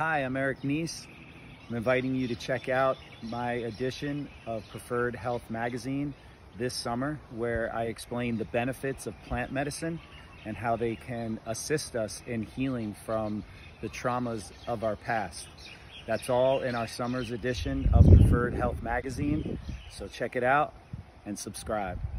Hi, I'm Eric Nies. I'm inviting you to check out my edition of Preferred Health magazine this summer, where I explain the benefits of plant medicine and how they can assist us in healing from the traumas of our past. That's all in our summer's edition of Preferred Health magazine. So check it out and subscribe.